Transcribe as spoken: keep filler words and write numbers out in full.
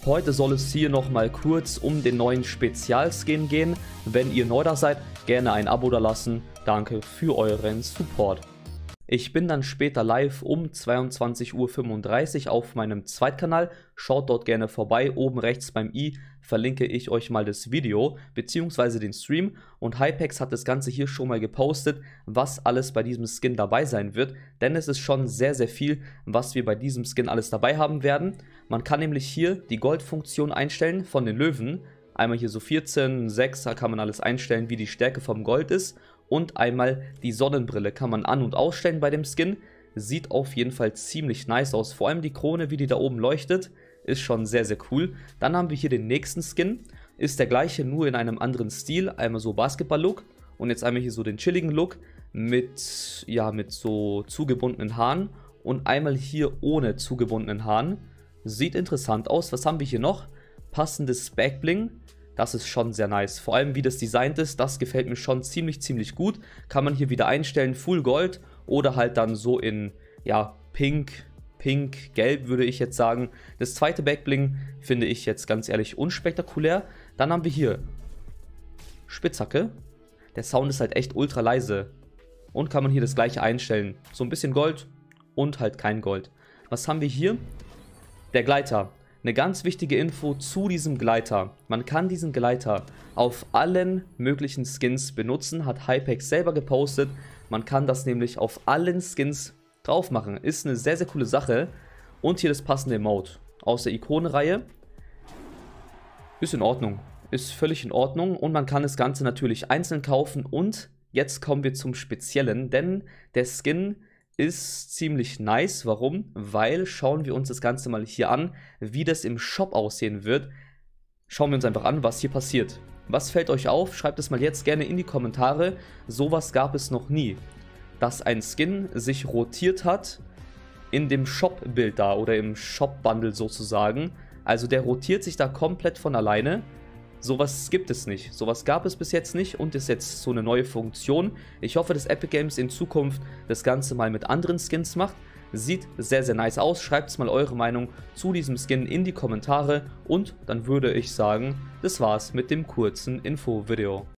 Heute soll es hier nochmal kurz um den neuen Spezialskin gehen. Wenn ihr neu da seid, gerne ein Abo da lassen. Danke für euren Support. Ich bin dann später live um zweiundzwanzig Uhr fünfunddreißig auf meinem Zweitkanal. Schaut dort gerne vorbei. Oben rechts beim i verlinke ich euch mal das Video bzw. den Stream. Und Hypex hat das Ganze hier schon mal gepostet, was alles bei diesem Skin dabei sein wird. Denn es ist schon sehr, sehr viel, was wir bei diesem Skin alles dabei haben werden. Man kann nämlich hier die Goldfunktion einstellen von den Löwen. Einmal hier so vierzehn, sechs, da kann man alles einstellen, wie die Stärke vom Gold ist. Und einmal die Sonnenbrille kann man an- und ausstellen bei dem Skin. Sieht auf jeden Fall ziemlich nice aus. Vor allem die Krone, wie die da oben leuchtet, ist schon sehr, sehr cool. Dann haben wir hier den nächsten Skin. Ist der gleiche, nur in einem anderen Stil. Einmal so Basketball-Look und jetzt einmal hier so den chilligen Look mit, ja, mit so zugebundenen Haaren. Und einmal hier ohne zugebundenen Haaren. Sieht interessant aus. Was haben wir hier noch? Passendes Backbling. Das ist schon sehr nice. Vor allem wie das designt ist, das gefällt mir schon ziemlich, ziemlich gut. Kann man hier wieder einstellen, Full Gold oder halt dann so in, ja, Pink, Pink, Gelb würde ich jetzt sagen. Das zweite Backbling finde ich jetzt ganz ehrlich unspektakulär. Dann haben wir hier Spitzhacke. Der Sound ist halt echt ultra leise. Und kann man hier das gleiche einstellen. So ein bisschen Gold und halt kein Gold. Was haben wir hier? Der Gleiter. Eine ganz wichtige Info zu diesem Gleiter. Man kann diesen Gleiter auf allen möglichen Skins benutzen, hat Hypex selber gepostet. Man kann das nämlich auf allen Skins drauf machen. Ist eine sehr, sehr coole Sache. Und hier das passende Emote aus der Ikonenreihe. Ist in Ordnung. Ist völlig in Ordnung. Und man kann das Ganze natürlich einzeln kaufen. Und jetzt kommen wir zum Speziellen, denn der Skin ist ziemlich nice. Warum? Weil, schauen wir uns das Ganze mal hier an, wie das im Shop aussehen wird. Schauen wir uns einfach an, was hier passiert. Was fällt euch auf? Schreibt es mal jetzt gerne in die Kommentare. Sowas gab es noch nie. Dass ein Skin sich rotiert hat in dem Shop-Bild da oder im Shop-Bundle sozusagen. Also der rotiert sich da komplett von alleine. Sowas gibt es nicht. Sowas gab es bis jetzt nicht und ist jetzt so eine neue Funktion. Ich hoffe, dass Epic Games in Zukunft das Ganze mal mit anderen Skins macht. Sieht sehr, sehr nice aus. Schreibt mal eure Meinung zu diesem Skin in die Kommentare. Und dann würde ich sagen, das war's mit dem kurzen Info-Video.